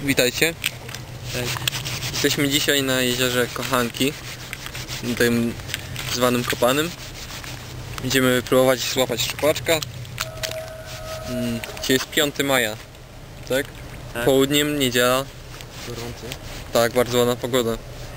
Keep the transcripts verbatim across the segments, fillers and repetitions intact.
Witajcie. Cześć. Jesteśmy dzisiaj na jeziorze Kochanki, tym zwanym Kopanym. Będziemy próbować złapać szczupaczka. Dzisiaj jest piątego maja, tak? Tak. Południem, niedziela. Gorąco. Tak, bardzo ładna pogoda.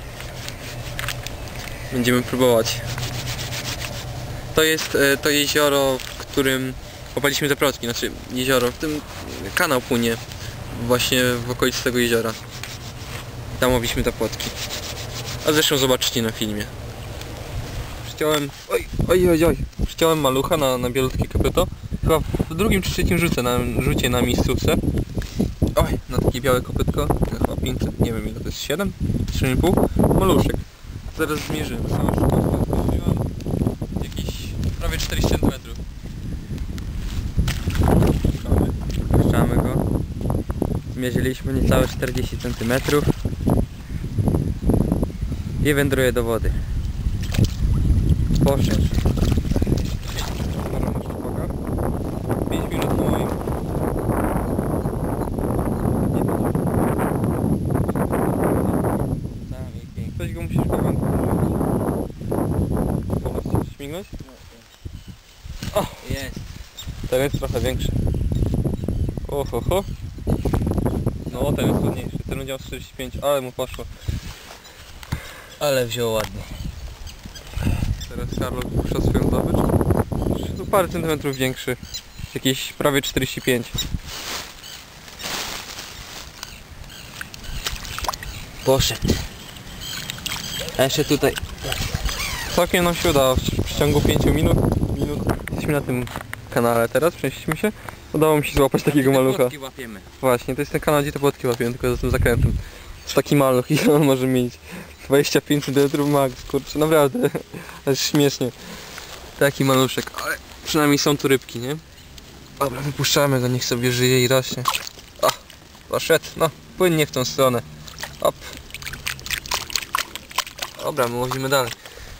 Będziemy próbować. To jest to jezioro, w którym łapaliśmy te plotki, znaczy jezioro, w tym kanał płynie właśnie w okolicy tego jeziora. Tam łapaliśmy te płotki. A zresztą zobaczycie na filmie. Przyciąłem... Oj, oj, oj, oj. Przyciąłem malucha na, na bielutkie kopyto. Chyba w drugim czy trzecim rzucie na, rzucie na miejscówce. Oj, na takie białe kopytko. Chyba pięćset, nie wiem ile to jest, siedem? trzy i pół? Maluszek. Zaraz zmierzymy. Zmierzyłem jakieś prawie czterdzieści centymetrów. Puszczamy. Puszczamy go. Zmierzyliśmy niecałe czterdzieści centymetrów i wędruje do wody. Poszedł. pięć minut na moim. Coś go musisz kawałek śmignąć? O! Jest. Ten jest trochę większy. Oho, ho. No ten jest trudniejszy. Ten udział czterdzieści pięć, ale mu poszło. Ale wziął ładnie. Teraz Karol puszcza swoją zdobycz. Tu parę centymetrów większy. Jakieś prawie czterdzieści pięć. Poszedł. A jeszcze tutaj. Całkiem nam się udało w przeciągu pięciu minut. minut. Jesteśmy na tym kanale teraz, przenieśliśmy się. Udało mi się złapać takiego malucha. Łapiemy. Właśnie, to jest ten kanał, gdzie te płotki łapiemy, tylko za tym zakrętem. To taki maluch i on może mieć dwadzieścia pięć centymetrów max, kurczę, naprawdę. Aż śmiesznie. Taki maluszek, ale przynajmniej są tu rybki, nie? Dobra, wypuszczamy go, niech sobie żyje i rośnie. O, poszedł, no, płynnie w tą stronę. Hop. Dobra, my łowimy dalej.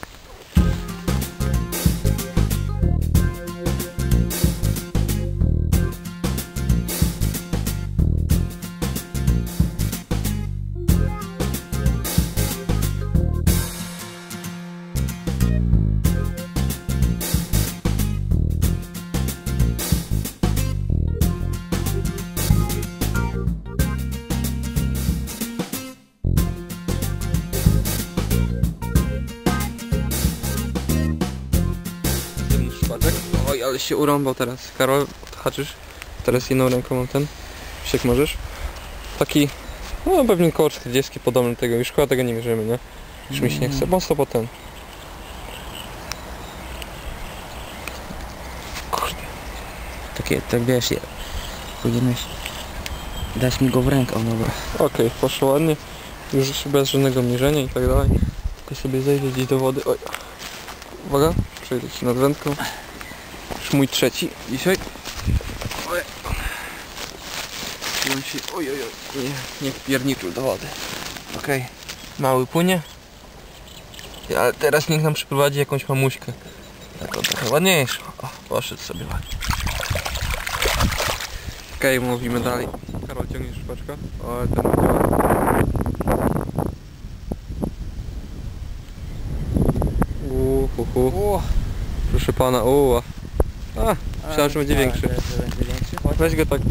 Oj, ale się urąbał teraz. Karol, odhaczysz. Teraz jedną ręką mam ten. Jak możesz. Taki, no pewnie około czterdzieści podobny tego. Już chyba tego nie mierzymy, nie? Już mi się nie chce. Mocno potem. Kurde. Takie, tak wiesz, powinieneś dać mi go w rękę, dobra. Okej, okay, poszło ładnie. Już bez żadnego mierzenia i tak dalej. Tylko sobie zejdę gdzieś do wody. Oj. Uwaga, przejdę się nad wędką. Już mój trzeci dzisiaj. Oj. On się, oj, oj, oj. Nie, nie wpierniczył do wody. Okej, okay. Mały płynie. Ale teraz niech nam przyprowadzi jakąś mamuśkę. Taką trochę ładniejszą. O, poszedł sobie ładnie. Okej, okay, mówimy dalej. Karol, ciągniesz szpaczka? O, ale ten Uhuhu. Proszę pana, uła. A, myślałem, że będzie większy. Weź go tak.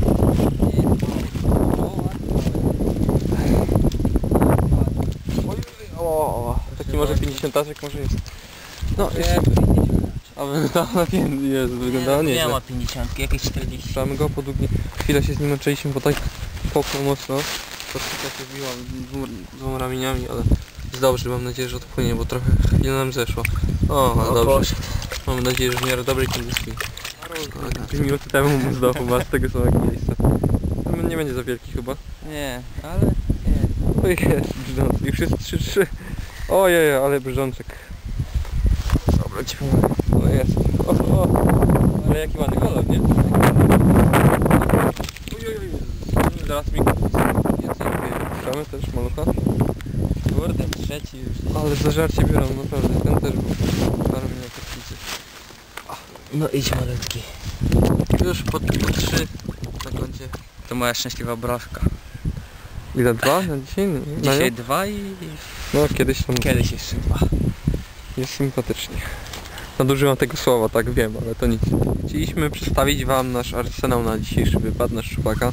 O, taki może pięćdziesiątaczek może jest. No, jest. A wyglądała na pięć, jest, wyglądała nieźle. Nie ma pięćdziesiątki, jakieś czterdzieści. Trzymamy go po długi. Chwilę się z nim męczyliśmy, bo tak popchnął mocno. Podczyka się zbiłam dwoma, dwoma ramieniami, ale jest dobrze, mam nadzieję, że odpłynie, bo trochę chwilę nam zeszło. O, no dobrze. Mam nadzieję, że w miarę dobrej kondycji. Dwie minuty temu mu zdał chyba z tego samego miejsca. Nie będzie za wielki chyba. Nie, ale nie. Oj, jest brzdączek. Już jest trzy trzy. Ojej, ale brzdączek. Dobra, ci pomogę. No jest. O, o. Ale jaki ładny kolor, nie? Ojoj, zaraz mi... Puszczamy też malucha. Kurde, trzeci już. Ale zażarcie biorą, naprawdę. Ten też był parę minut kotwicy. No idź malutki. Już po, po trzy na koncie. To moja szczęśliwa brawka. Ile? Dwa na dzisiaj? Na Dzisiaj nią? dwa i No kiedyś tam kiedyś jeszcze dwa. jest sympatycznie. Nadużywam tego słowa, tak wiem, ale to nic. Chcieliśmy przedstawić wam nasz arsenał na dzisiejszy wypad, nasz szczupaka.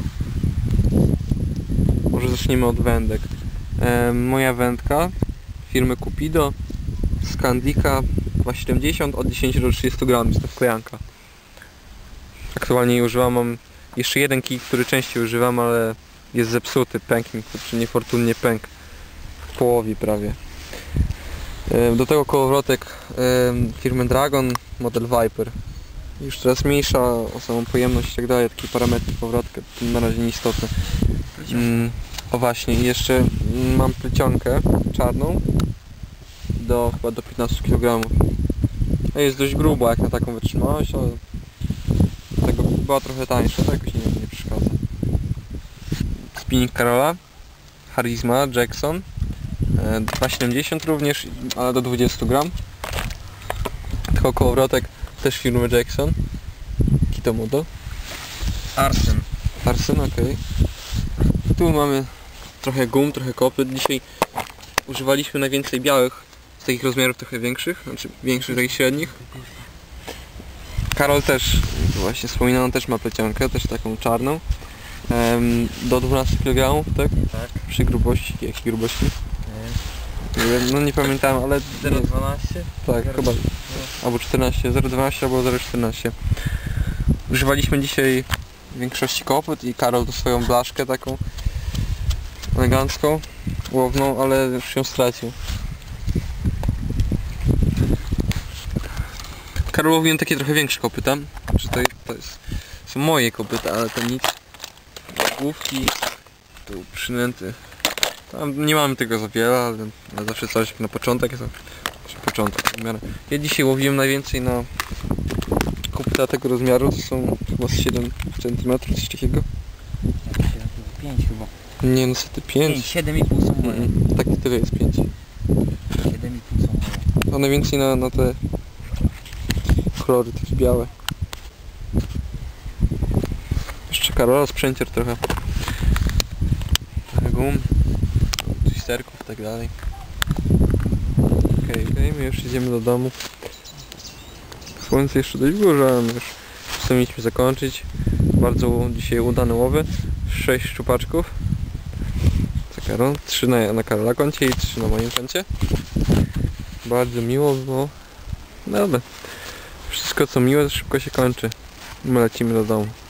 Może zaczniemy od wędek. E, moja wędka firmy Cupido Skandika ma siedemdziesiąt, od dziesięciu do trzydziestu gram, jest to wklejanka. Aktualnie jej używam, mam jeszcze jeden kij, który częściej używam, ale jest zepsuty, pękł mi, czy niefortunnie pękł w połowie prawie. E, do tego kołowrotek e, firmy Dragon, model Viper. Już teraz mniejsza o samą pojemność i tak dalej, takie parametry powrotka, to na razie nieistotne. Mm, o właśnie, i jeszcze mm, mam plecionkę czarną do chyba do piętnastu kilogramów. No jest dość gruba jak na taką wytrzymałość, ale tego była trochę tańsza, to jakoś nie, nie przeszkadza. Spinning Karola, Charisma, Jackson, e, dwa siedemdziesiąt również, ale do dwudziestu gram. Tylko kołowrotek też firmy Jackson. Kito Modo. Arsen. Arsen, ok. Tu mamy trochę gum, trochę kopyt. Dzisiaj używaliśmy najwięcej białych, z takich rozmiarów trochę większych, znaczy większych, takich średnich. Karol też, właśnie wspominano, też ma plecionkę, też taką czarną. Ehm, do dwunastu kilogramów, tak? Tak. Przy grubości, jakiej grubości? Nie. No nie pamiętam, ale... zero dwanaście? Tak, chyba. Albo czternaście, zero dwanaście albo zero czternaście. Używaliśmy dzisiaj w większości kopyt i Karol to swoją blaszkę taką elegancką, łowną, ale już ją stracił. Karol łowiłem takie trochę większe kopyta, że to, to jest, są moje kopyta, ale to nic. Główki, tu przynęty. Tam nie mamy tego za wiele, ale, ale zawsze coś na początek jest zawsze początek w miarę. Ja dzisiaj łowiłem najwięcej na kopyta tego rozmiaru, to są chyba z siedem centymetrów, coś takiego. pięć chyba. Nie, no co ty, pięć? siedem i pół są moje. Mm, tak tyle jest pięć. siedem i pół są moje. A najwięcej na, na te kolory takie białe. Jeszcze Karola, sprzęcier trochę. Trochę gum, twisterków i tak dalej. Okej, okay, okay, my już idziemy do domu. Słońce jeszcze dość dużo, ale my już powinniśmy zakończyć. Bardzo dzisiaj udane łowy. sześć szczupaczków. Co Karol? trzy na, na Karola koncie i trzy na moim koncie. Bardzo miło było. Dobra. Wszystko co miłe, to szybko się kończy. My lecimy do domu.